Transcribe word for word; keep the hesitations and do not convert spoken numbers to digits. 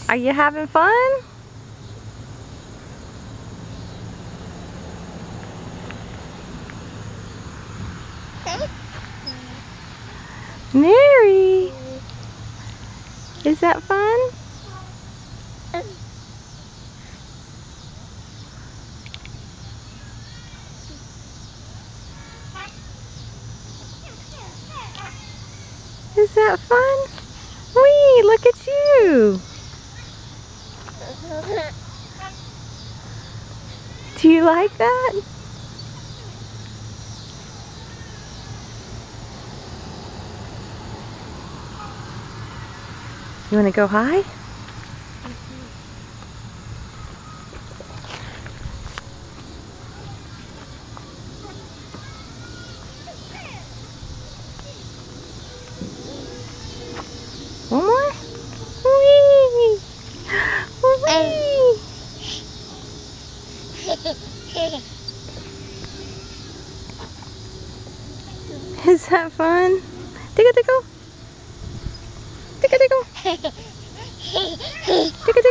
Are you having fun? Mary, is that fun? Is that fun? Wee, look at you. Do you like that? You want to go high? One more? Whee! Whee! Is that fun? Tickle, tickle. Tickle, tickle. Tickle, tickle.